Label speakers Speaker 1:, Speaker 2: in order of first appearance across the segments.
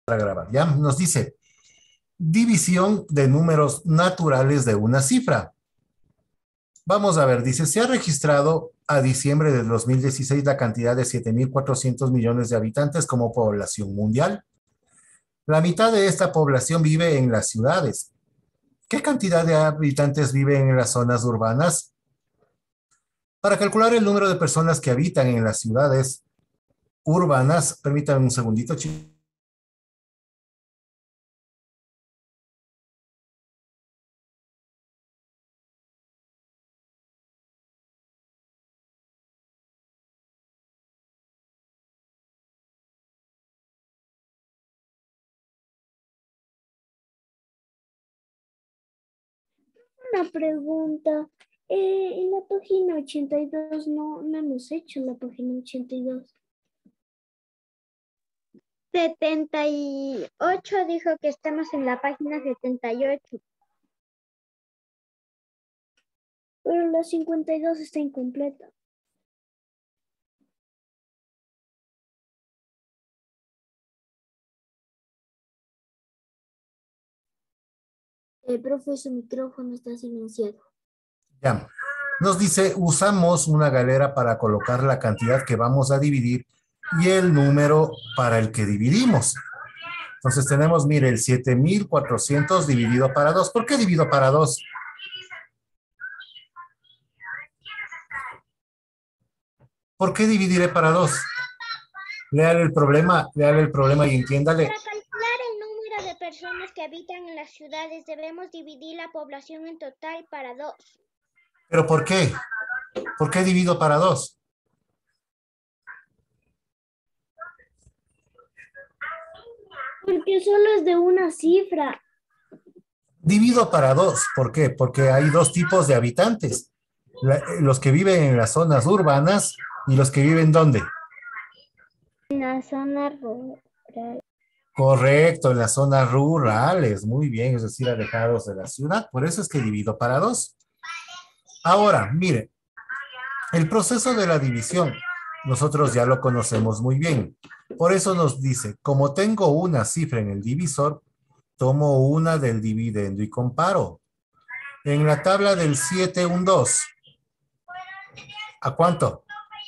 Speaker 1: para grabar. Ya nos dice división de números naturales de una cifra. Vamos a ver, dice, se ha registrado a diciembre del 2016 la cantidad de 7.400 millones de habitantes como población mundial. La mitad de esta población vive en las ciudades. ¿Qué cantidad de habitantes viven en las zonas urbanas? Para calcular el número de personas que habitan en las ciudades urbanas, permítanme un segundito, chicos.
Speaker 2: Una pregunta. En la página 82 no hemos hecho la página 82.
Speaker 3: 78 dijo que estamos en la página 78.
Speaker 2: Pero la 52 está incompleta. Profe, su micrófono está silenciado.
Speaker 1: Ya. Nos dice, usamos una galera para colocar la cantidad que vamos a dividir y el número para el que dividimos. Entonces tenemos, mire, el 7.400 dividido para 2. ¿Por qué divido para 2? ¿Por qué dividiré para 2? Léale el problema y entiéndale.
Speaker 3: Para calcular el número de personas que habitan en las ciudades, debemos dividir la población en total para 2.
Speaker 1: ¿Pero por qué? ¿Por qué divido para 2?
Speaker 2: Porque solo es de una cifra.
Speaker 1: Divido para 2. ¿Por qué? Porque hay dos tipos de habitantes. Los que viven en las zonas urbanas y los que viven ¿dónde?
Speaker 2: En la zona rural.
Speaker 1: Correcto, en las zonas rurales. Muy bien, es decir, alejados de la ciudad. Por eso es que divido para 2. Ahora, mire, el proceso de la división, nosotros ya lo conocemos muy bien. Por eso nos dice, como tengo una cifra en el divisor, tomo una del dividendo y comparo. En la tabla del 7, un 2. ¿A cuánto?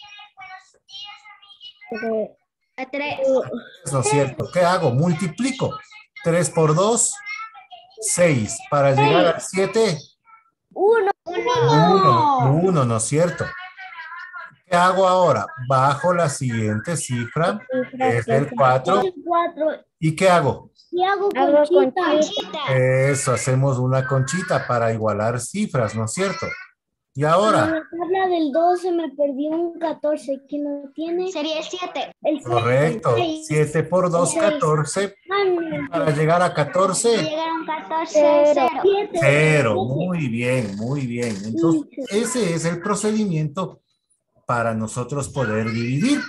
Speaker 3: A 3.
Speaker 1: ¿No es cierto? ¿Qué hago? Multiplico. 3 por 2, 6. Para llegar al 7,
Speaker 2: 1.
Speaker 1: 1, ¿no es cierto? ¿Qué hago ahora? Bajo la siguiente cifra, que es el 4. ¿Y qué hago?
Speaker 2: Y hago conchita.
Speaker 1: Eso, hacemos una conchita para igualar cifras, ¿no es cierto? Y
Speaker 2: En
Speaker 1: ahora,
Speaker 2: la tabla del 12 me perdió un 14. ¿Quién lo tiene?
Speaker 3: Sería el 7.
Speaker 1: correcto, 7 por 2, 14. Para llegar a 14,
Speaker 3: Llegar a un 14, 0.
Speaker 1: 0. Muy bien, muy bien. Entonces, ese es el procedimiento para nosotros poder dividir.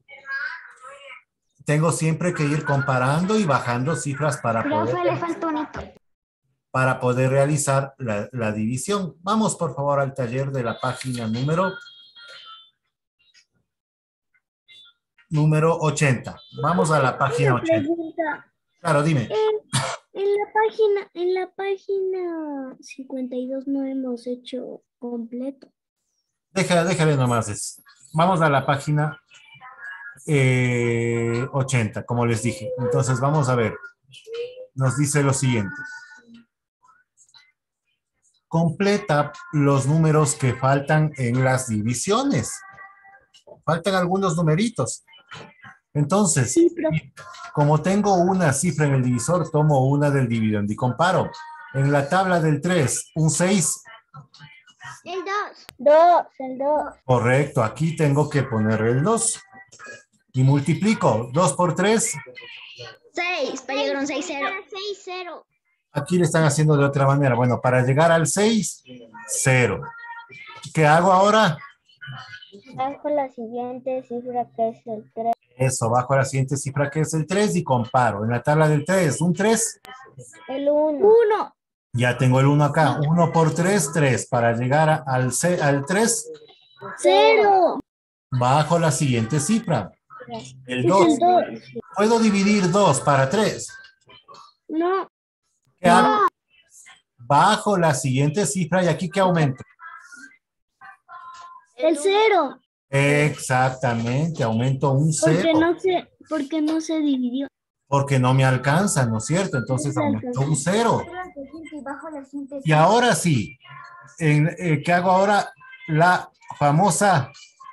Speaker 1: Tengo siempre que ir comparando y bajando cifras para poder realizar la división. Vamos, por favor, al taller de la página número 80. Vamos a la página 80. Claro, dime.
Speaker 2: En la página 52 no hemos hecho completo.
Speaker 1: Déjale nomás. Vamos a la página 80, como les dije. Entonces, vamos a ver. Nos dice lo siguiente. Completa los números que faltan en las divisiones. Faltan algunos numeritos. Entonces, como tengo una cifra en el divisor, tomo una del dividendo y comparo. En la tabla del 3, un 6.
Speaker 3: El 2.
Speaker 2: El 2.
Speaker 1: Correcto, aquí tengo que poner el 2. Y multiplico. 2 por 3.
Speaker 3: 6. Para llegar a un 6, 0. 6, 0.
Speaker 1: Aquí le están haciendo de otra manera. Bueno, para llegar al 6, 0. ¿Qué hago ahora?
Speaker 2: Bajo la siguiente cifra que es el 3.
Speaker 1: Eso, bajo la siguiente cifra que es el 3 y comparo. En la tabla del 3, un 3.
Speaker 2: El 1.
Speaker 1: Ya tengo el 1 acá. 1 por 3, 3. Para llegar al 3,
Speaker 2: 0.
Speaker 1: bajo la siguiente cifra. El
Speaker 2: Es
Speaker 1: 2.
Speaker 2: el 2.
Speaker 1: ¿Puedo dividir 2 para 3?
Speaker 2: No,
Speaker 1: ¿Qué hago? Bajo la siguiente cifra y aquí ¿qué aumento?
Speaker 2: el 0.
Speaker 1: Exactamente, aumento un 0
Speaker 2: Porque no se dividió.
Speaker 1: porque no me alcanza, ¿no es cierto? Entonces aumento un 0. Y ahora sí, ¿qué hago ahora? La famosa,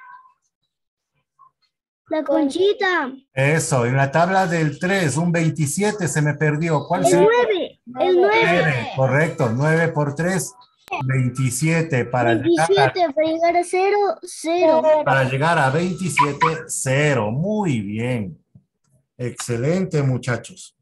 Speaker 2: La conchita.
Speaker 1: eso, en la tabla del 3, un 27 se me perdió. ¿Cuál
Speaker 2: El
Speaker 1: sería?
Speaker 2: 9. El 9.
Speaker 1: Correcto, 9 por 3, 27. Para llegar
Speaker 2: 27. Para llegar a 0, 0.
Speaker 1: para llegar a 27, 0. Muy bien. Excelente, muchachos.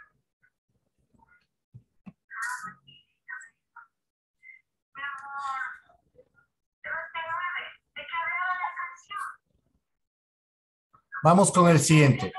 Speaker 1: Vamos con el siguiente.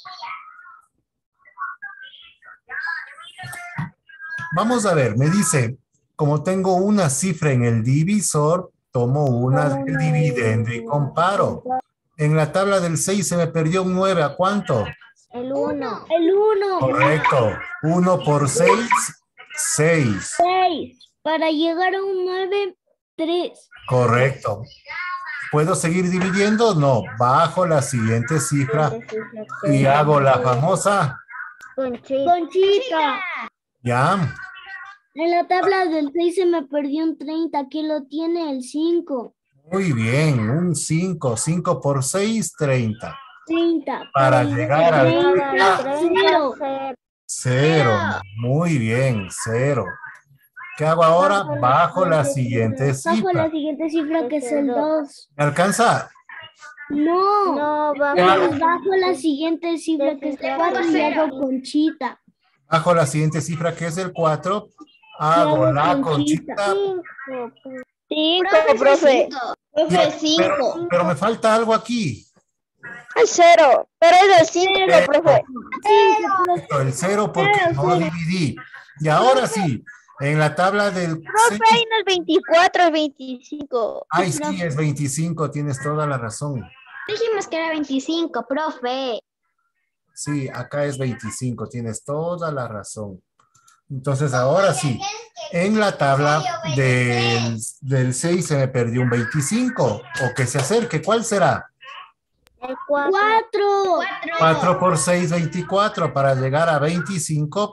Speaker 1: Vamos a ver, me dice, como tengo una cifra en el divisor, tomo una del dividendo y comparo. En la tabla del 6 se me perdió un 9. ¿A cuánto?
Speaker 2: El 1. El 1.
Speaker 1: Correcto. 1 por 6, 6.
Speaker 2: 6. Para llegar a un 9, 3.
Speaker 1: Correcto. ¿Puedo seguir dividiendo? No. Bajo la siguiente cifra y hago la famosa.
Speaker 2: Conchita.
Speaker 1: Ya.
Speaker 2: En la tabla del 6 se me perdió un 30. Aquí lo tiene el 5.
Speaker 1: Muy bien. Un 5. 5 por 6, 30.
Speaker 2: 30.
Speaker 1: Para llegar al
Speaker 2: 0.
Speaker 1: 0. Muy bien. 0. ¿Qué hago ahora? Bajo la siguiente
Speaker 2: Bajo la
Speaker 1: cifra.
Speaker 2: siguiente cifra que es el 2.
Speaker 1: ¿Me alcanza?
Speaker 2: No, bajo la siguiente cifra que es el 4 y hago conchita.
Speaker 1: Bajo la siguiente cifra que es el 4. Hago la conchita.
Speaker 4: 5, profe. Profe, 5.
Speaker 1: Pero me falta algo aquí.
Speaker 4: El 0. Pero es el 5, profe.
Speaker 1: El 0 porque no dividí. Y ahora sí, en la tabla del...
Speaker 4: Profe, ahí no es 24, es 25.
Speaker 1: Ay, sí, es 25, tienes toda la razón.
Speaker 3: Dijimos que era 25, profe.
Speaker 1: Sí, acá es 25, tienes toda la razón. Entonces, ahora sí, en la tabla del 6 se me perdió un 25. O que se acerque, ¿cuál será?
Speaker 2: El 4.
Speaker 1: 4 por 6, 24. Para llegar a 25.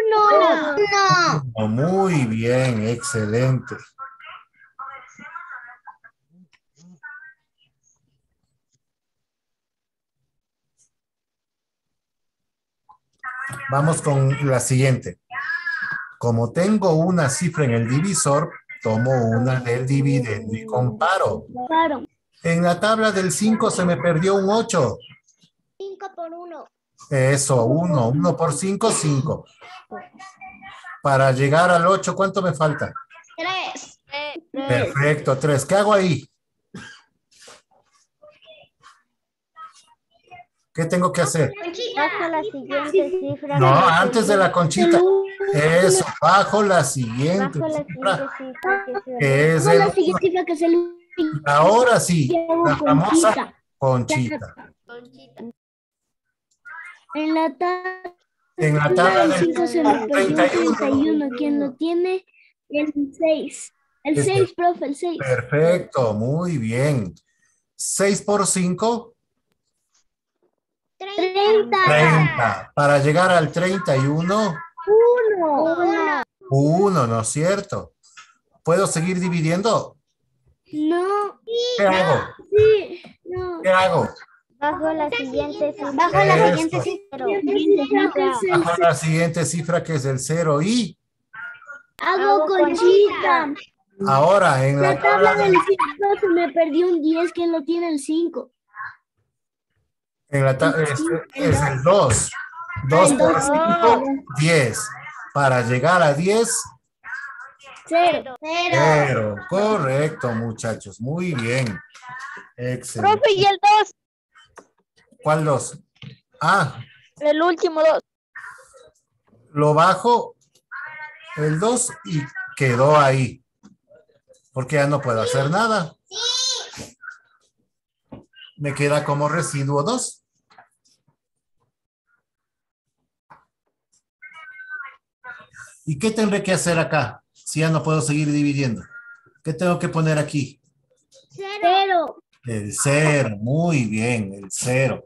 Speaker 2: 1.
Speaker 1: Muy bien, excelente. Vamos con la siguiente. Como tengo una cifra en el divisor, tomo una del dividendo y comparo.
Speaker 2: Claro.
Speaker 1: En la tabla del 5 se me perdió un 8.
Speaker 3: 5 por 1.
Speaker 1: Eso, 1. 1 por 5, 5. Para llegar al 8, ¿cuánto me falta?
Speaker 3: 3.
Speaker 1: Perfecto, 3. ¿Qué hago ahí? ¿Qué tengo que hacer?
Speaker 2: Bajo la siguiente cifra.
Speaker 1: No, antes de la conchita. Eso, bajo la siguiente cifra, que es
Speaker 2: Bajo la
Speaker 1: el...
Speaker 2: siguiente cifra que es el 1.
Speaker 1: Ahora sí, la famosa conchita.
Speaker 2: En la tabla
Speaker 1: En la tabla
Speaker 2: del
Speaker 1: del
Speaker 2: 5 se me perdió
Speaker 1: 31.
Speaker 2: 31. ¿Quién lo tiene? El 6. El
Speaker 1: Este.
Speaker 2: 6, profe, el 6.
Speaker 1: Perfecto, muy bien. 6 por 5,
Speaker 2: 30.
Speaker 1: 30. Para llegar al 31,
Speaker 2: 1.
Speaker 1: 1, ¿no es cierto? ¿Puedo seguir dividiendo?
Speaker 2: No.
Speaker 1: ¿Qué hago?
Speaker 2: Sí. No.
Speaker 1: ¿Qué hago?
Speaker 2: Bajo la siguiente cifra.
Speaker 1: Bajo la siguiente
Speaker 2: cifra.
Speaker 1: Bajo la siguiente cifra que es el 0 y
Speaker 2: Hago conchita.
Speaker 1: ahora en
Speaker 2: La
Speaker 1: la
Speaker 2: tabla
Speaker 1: tabla
Speaker 2: del 5 se me perdió un 10. ¿Quién lo tiene? El 5.
Speaker 1: en la es el 2. 2 por 5, 10. Para llegar a 10,
Speaker 2: 0.
Speaker 1: 0. Correcto, muchachos. Muy bien. Excelente.
Speaker 4: Profe, y el 2.
Speaker 1: ¿Cuál 2? Ah,
Speaker 4: El último 2.
Speaker 1: lo bajo el 2 y quedó ahí. Porque ya no puedo hacer nada. Me queda como residuo 2. ¿Y qué tendré que hacer acá? Si ya no puedo seguir dividiendo. ¿Qué tengo que poner aquí?
Speaker 2: 0.
Speaker 1: El 0. Muy bien, el 0.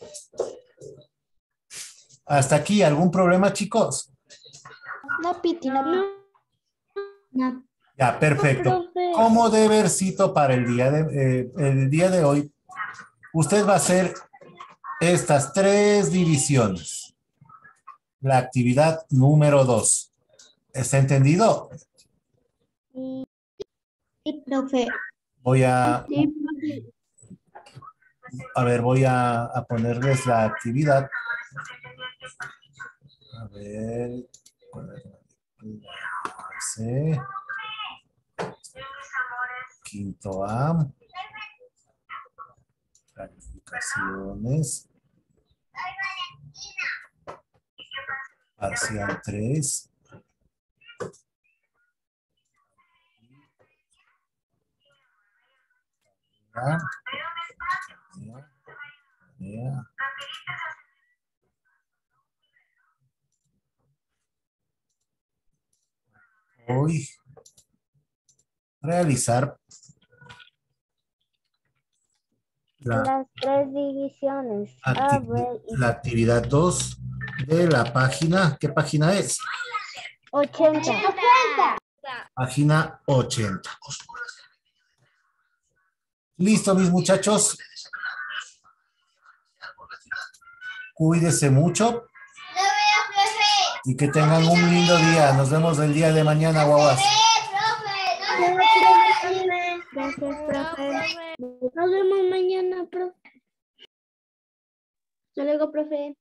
Speaker 1: ¿Hasta aquí algún problema, chicos?
Speaker 4: No, Piti, no.
Speaker 2: No,
Speaker 1: Ya, perfecto.
Speaker 2: profe.
Speaker 1: Como debercito para el día de hoy, usted va a hacer estas 3 divisiones. La actividad número 2. ¿Está entendido?
Speaker 2: Sí, profe.
Speaker 1: Voy a
Speaker 2: Sí,
Speaker 1: ver, voy a ponerles la actividad. A ver. C. Quinto A. Calificaciones. Parcial 3. Hoy realizar
Speaker 4: Las 3 divisiones. A, B y
Speaker 1: la actividad 2 de la página. ¿Qué página es?
Speaker 4: 80.
Speaker 1: Página 80. Listo, mis muchachos. Cuídense mucho. Y que tengan un lindo día. Nos vemos el día de mañana, guaguas.
Speaker 2: Gracias, profe. Nos vemos mañana, profe. Hasta luego, profe.